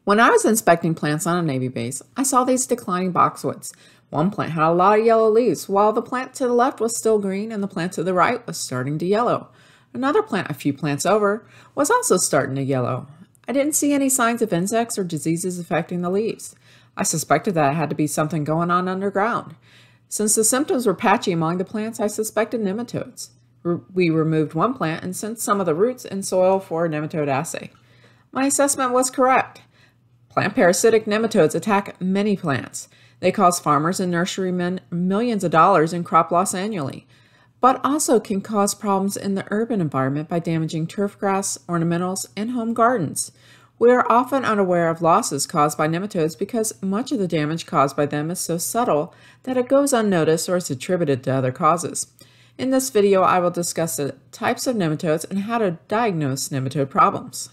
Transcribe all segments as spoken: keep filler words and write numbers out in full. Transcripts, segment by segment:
When I was inspecting plants on a Navy base, I saw these declining boxwoods. One plant had a lot of yellow leaves, while the plant to the left was still green and the plant to the right was starting to yellow. Another plant a few plants over was also starting to yellow. I didn't see any signs of insects or diseases affecting the leaves. I suspected that it had to be something going on underground. Since the symptoms were patchy among the plants, I suspected nematodes. We removed one plant and sent some of the roots and soil for a nematode assay. My assessment was correct. Plant-parasitic nematodes attack many plants. They cause farmers and nurserymen millions of dollars in crop loss annually, but also can cause problems in the urban environment by damaging turf grass, ornamentals, and home gardens. We are often unaware of losses caused by nematodes because much of the damage caused by them is so subtle that it goes unnoticed or is attributed to other causes. In this video, I will discuss the types of nematodes and how to diagnose nematode problems.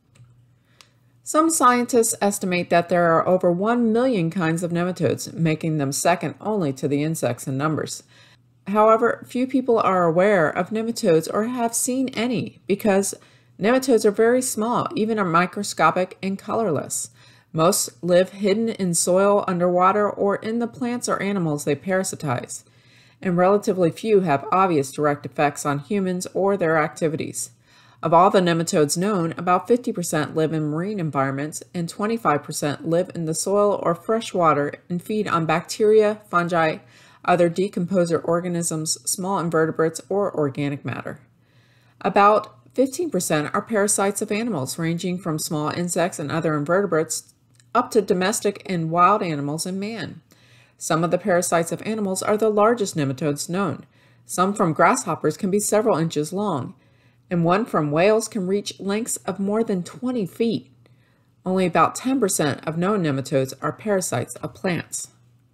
Some scientists estimate that there are over one million kinds of nematodes, making them second only to the insects in numbers. However, few people are aware of nematodes or have seen any because nematodes are very small, even are microscopic and colorless. Most live hidden in soil, underwater, or in the plants or animals they parasitize, and relatively few have obvious direct effects on humans or their activities. Of all the nematodes known, about fifty percent live in marine environments and twenty-five percent live in the soil or fresh water and feed on bacteria, fungi, other decomposer organisms, small invertebrates, or organic matter. About fifteen percent are parasites of animals, ranging from small insects and other invertebrates up to domestic and wild animals and man. Some of the parasites of animals are the largest nematodes known. Some from grasshoppers can be several inches long, and one from whales can reach lengths of more than twenty feet. Only about ten percent of known nematodes are parasites of plants.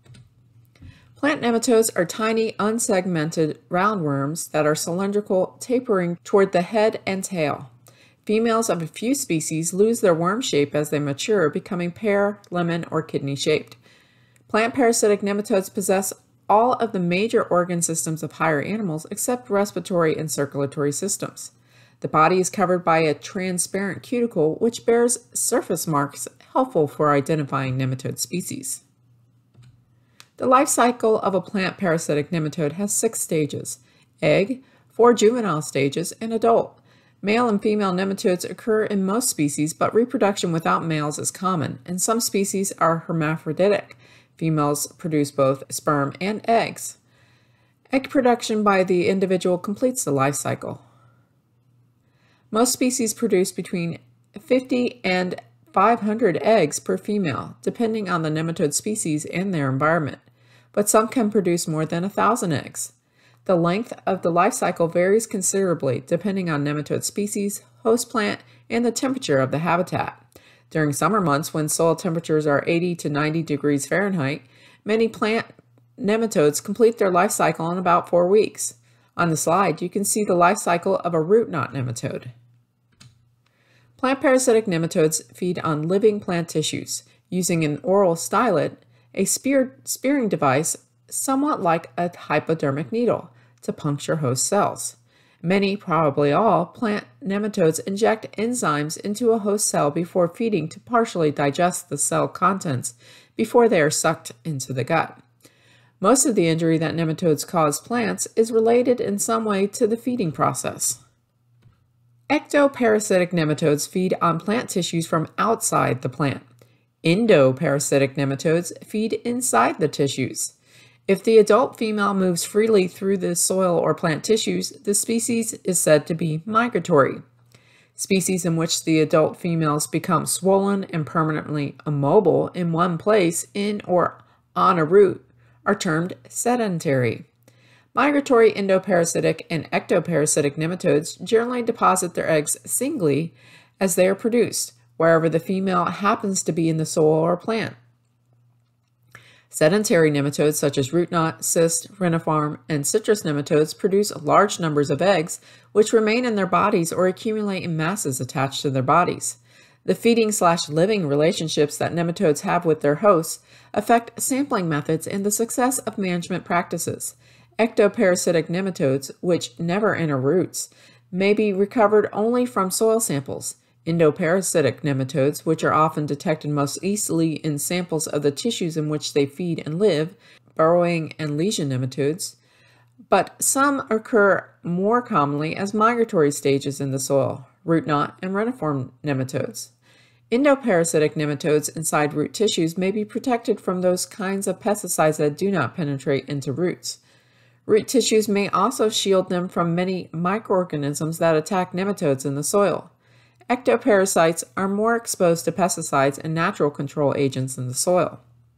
Plant nematodes are tiny, unsegmented roundworms that are cylindrical, tapering toward the head and tail. Females of a few species lose their worm shape as they mature, becoming pear, lemon, or kidney-shaped. Plant-parasitic nematodes possess all of the major organ systems of higher animals except respiratory and circulatory systems. The body is covered by a transparent cuticle which bears surface marks helpful for identifying nematode species. The life cycle of a plant parasitic nematode has six stages: egg, four juvenile stages, and adult. Male and female nematodes occur in most species, but reproduction without males is common, and some species are hermaphroditic. Females produce both sperm and eggs. Egg production by the individual completes the life cycle. Most species produce between fifty and five hundred eggs per female, depending on the nematode species and their environment, but some can produce more than a thousand eggs. The length of the life cycle varies considerably depending on nematode species, host plant, and the temperature of the habitat. During summer months, when soil temperatures are eighty to ninety degrees Fahrenheit, many plant nematodes complete their life cycle in about four weeks. On the slide, you can see the life cycle of a root knot nematode. Plant-parasitic nematodes feed on living plant tissues using an oral stylet, a spear, spearing device somewhat like a hypodermic needle, to puncture host cells. Many, probably all, plant nematodes inject enzymes into a host cell before feeding to partially digest the cell contents before they are sucked into the gut. Most of the injury that nematodes cause plants is related in some way to the feeding process. Ectoparasitic nematodes feed on plant tissues from outside the plant. Endoparasitic nematodes feed inside the tissues. If the adult female moves freely through the soil or plant tissues, the species is said to be migratory. Species in which the adult females become swollen and permanently immobile in one place in or on a root are termed sedentary. Migratory endoparasitic and ectoparasitic nematodes generally deposit their eggs singly as they are produced, wherever the female happens to be in the soil or plant. Sedentary nematodes such as root knot, cyst, reniform, and citrus nematodes produce large numbers of eggs which remain in their bodies or accumulate in masses attached to their bodies. The feeding slash living relationships that nematodes have with their hosts affect sampling methods and the success of management practices. Ectoparasitic nematodes, which never enter roots, may be recovered only from soil samples. Endoparasitic nematodes, which are often detected most easily in samples of the tissues in which they feed and live, burrowing and lesion nematodes, but some occur more commonly as migratory stages in the soil, root knot and reniform nematodes. Endoparasitic nematodes inside root tissues may be protected from those kinds of pesticides that do not penetrate into roots. Root tissues may also shield them from many microorganisms that attack nematodes in the soil. Ectoparasites are more exposed to pesticides and natural control agents in the soil.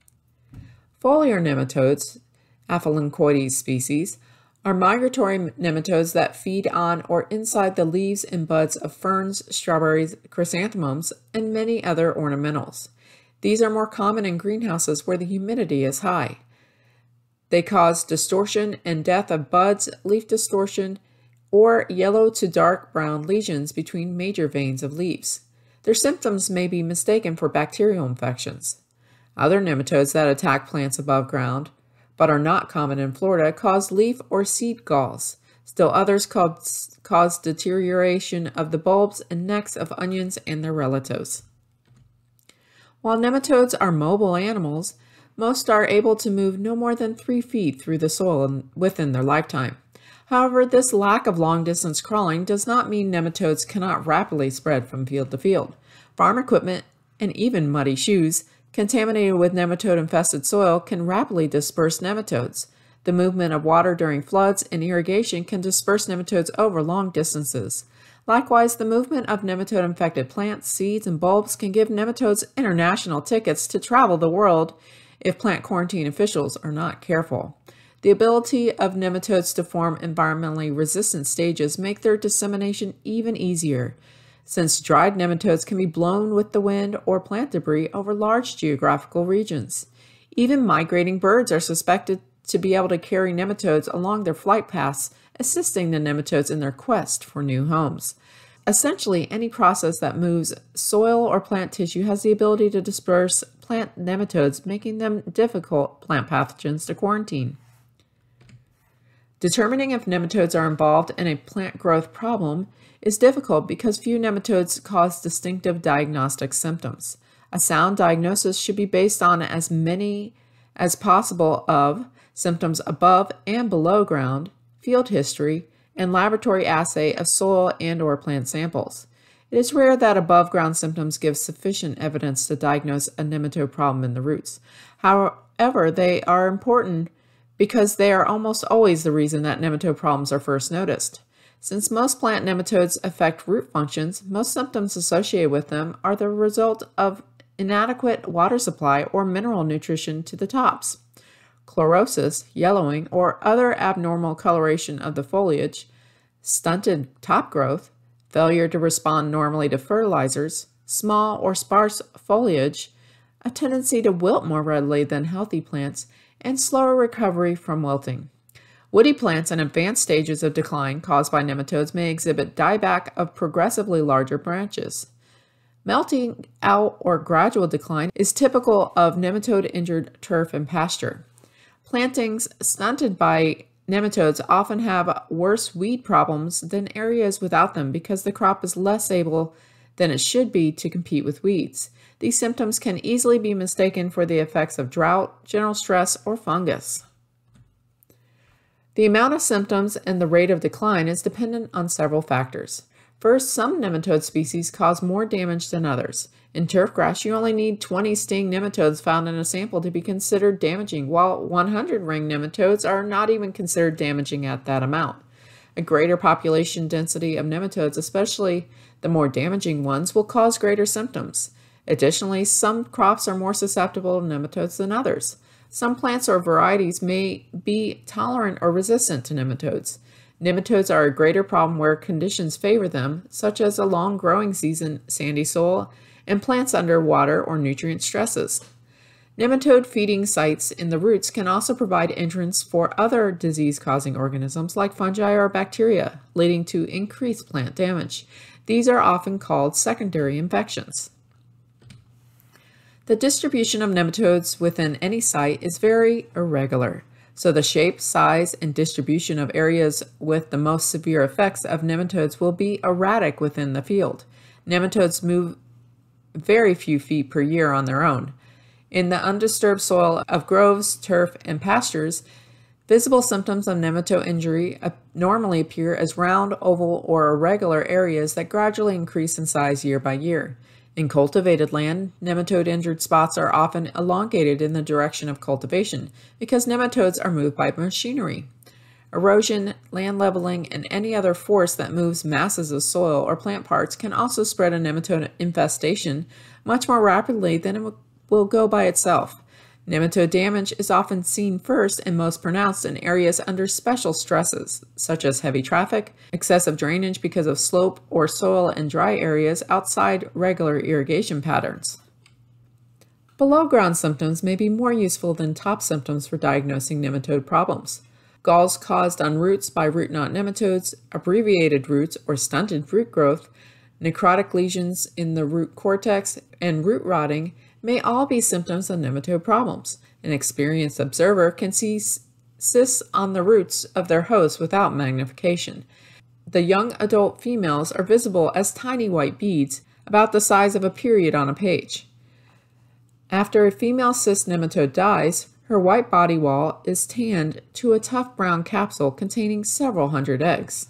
Foliar nematodes, Aphelincoides species, are migratory nematodes that feed on or inside the leaves and buds of ferns, strawberries, chrysanthemums, and many other ornamentals. These are more common in greenhouses where the humidity is high. They cause distortion and death of buds, leaf distortion, or yellow to dark brown lesions between major veins of leaves. Their symptoms may be mistaken for bacterial infections. Other nematodes that attack plants above ground, but are not common in Florida, cause leaf or seed galls. Still others cause, cause deterioration of the bulbs and necks of onions and their relatives. While nematodes are mobile animals, most are able to move no more than three feet through the soil within their lifetime. However, this lack of long-distance crawling does not mean nematodes cannot rapidly spread from field to field. Farm equipment and even muddy shoes contaminated with nematode-infested soil can rapidly disperse nematodes. The movement of water during floods and irrigation can disperse nematodes over long distances. Likewise, the movement of nematode-infected plants, seeds, and bulbs can give nematodes international tickets to travel the world if plant quarantine officials are not careful. The ability of nematodes to form environmentally resistant stages make their dissemination even easier, since dried nematodes can be blown with the wind or plant debris over large geographical regions. Even migrating birds are suspected to be able to carry nematodes along their flight paths, assisting the nematodes in their quest for new homes. Essentially, any process that moves soil or plant tissue has the ability to disperse plant nematodes, making them difficult plant pathogens to quarantine. Determining if nematodes are involved in a plant growth problem is difficult because few nematodes cause distinctive diagnostic symptoms. A sound diagnosis should be based on as many as possible of symptoms above and below ground, field history, and laboratory assay of soil and or plant samples. It is rare that above ground symptoms give sufficient evidence to diagnose a nematode problem in the roots. However, they are important because they are almost always the reason that nematode problems are first noticed. Since most plant nematodes affect root functions, most symptoms associated with them are the result of inadequate water supply or mineral nutrition to the tops. Chlorosis, yellowing, or other abnormal coloration of the foliage, stunted top growth, failure to respond normally to fertilizers, small or sparse foliage, a tendency to wilt more readily than healthy plants, and slower recovery from wilting. Woody plants in advanced stages of decline caused by nematodes may exhibit dieback of progressively larger branches. Melting out or gradual decline is typical of nematode-injured turf and pasture. Plantings stunted by nematodes often have worse weed problems than areas without them because the crop is less able than it should be to compete with weeds. These symptoms can easily be mistaken for the effects of drought, general stress, or fungus. The amount of symptoms and the rate of decline is dependent on several factors. First, some nematode species cause more damage than others. In turfgrass, you only need twenty sting nematodes found in a sample to be considered damaging, while one hundred ring nematodes are not even considered damaging at that amount. A greater population density of nematodes, especially the more damaging ones, will cause greater symptoms. Additionally, some crops are more susceptible to nematodes than others. Some plants or varieties may be tolerant or resistant to nematodes. Nematodes are a greater problem where conditions favor them, such as a long growing season, sandy soil, and plants under water or nutrient stresses. Nematode feeding sites in the roots can also provide entrance for other disease-causing organisms like fungi or bacteria, leading to increased plant damage. These are often called secondary infections. The distribution of nematodes within any site is very irregular, so the shape, size, and distribution of areas with the most severe effects of nematodes will be erratic within the field. Nematodes move very few feet per year on their own. In the undisturbed soil of groves, turf, and pastures, visible symptoms of nematode injury normally appear as round, oval, or irregular areas that gradually increase in size year by year. In cultivated land, nematode-injured spots are often elongated in the direction of cultivation because nematodes are moved by machinery. Erosion, land leveling, and any other force that moves masses of soil or plant parts can also spread a nematode infestation much more rapidly than it will go by itself. Nematode damage is often seen first and most pronounced in areas under special stresses, such as heavy traffic, excessive drainage because of slope or soil and dry areas outside regular irrigation patterns. Below-ground symptoms may be more useful than top symptoms for diagnosing nematode problems. Galls caused on roots by root knot nematodes, abbreviated roots or stunted root growth, necrotic lesions in the root cortex, and root rotting may all be symptoms of nematode problems. An experienced observer can see cysts on the roots of their host without magnification. The young adult females are visible as tiny white beads, about the size of a period on a page. After a female cyst nematode dies, her white body wall is tanned to a tough brown capsule containing several hundred eggs.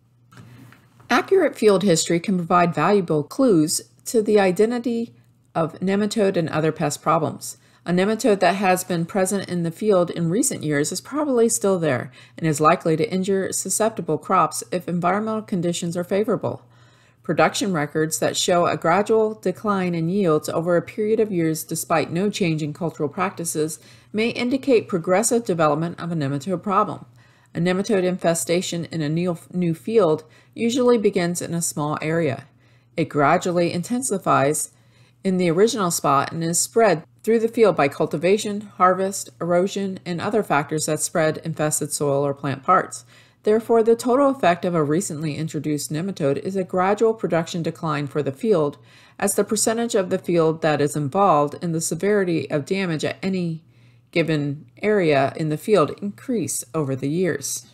Accurate field history can provide valuable clues to the identity of nematode and other pest problems. A nematode that has been present in the field in recent years is probably still there and is likely to injure susceptible crops if environmental conditions are favorable. Production records that show a gradual decline in yields over a period of years despite no change in cultural practices may indicate progressive development of a nematode problem. A nematode infestation in a new, new field usually begins in a small area. It gradually intensifies in the original spot and is spread through the field by cultivation, harvest, erosion, and other factors that spread infested soil or plant parts. Therefore, the total effect of a recently introduced nematode is a gradual production decline for the field, as the percentage of the field that is involved in the severity of damage at any given area in the field increase over the years.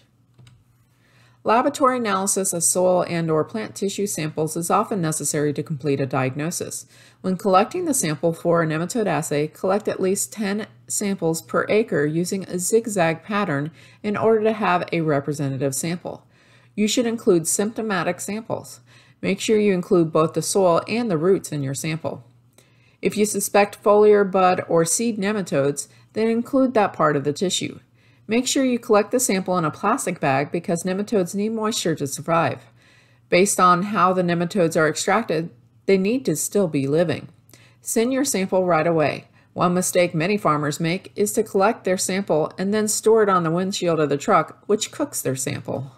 Laboratory analysis of soil and or plant tissue samples is often necessary to complete a diagnosis. When collecting the sample for a nematode assay, collect at least ten samples per acre using a zigzag pattern in order to have a representative sample. You should include symptomatic samples. Make sure you include both the soil and the roots in your sample. If you suspect foliar, bud, or seed nematodes, then include that part of the tissue. Make sure you collect the sample in a plastic bag because nematodes need moisture to survive. Based on how the nematodes are extracted, they need to still be living. Send your sample right away. One mistake many farmers make is to collect their sample and then store it on the windshield of the truck, which cooks their sample.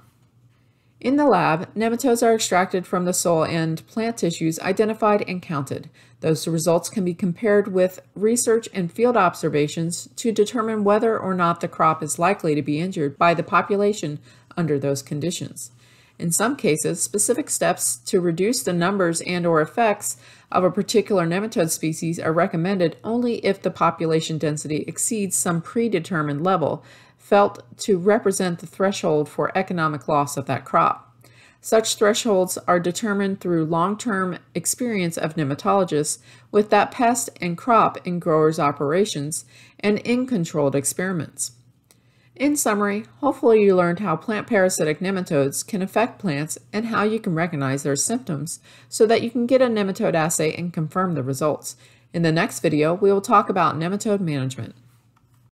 In the lab, nematodes are extracted from the soil and plant tissues identified and counted. Those results can be compared with research and field observations to determine whether or not the crop is likely to be injured by the population under those conditions. In some cases, specific steps to reduce the numbers and or effects of a particular nematode species are recommended only if the population density exceeds some predetermined level, felt to represent the threshold for economic loss of that crop. Such thresholds are determined through long-term experience of nematologists with that pest and crop in growers' operations and in controlled experiments. In summary, hopefully you learned how plant-parasitic nematodes can affect plants and how you can recognize their symptoms so that you can get a nematode assay and confirm the results. In the next video, we will talk about nematode management.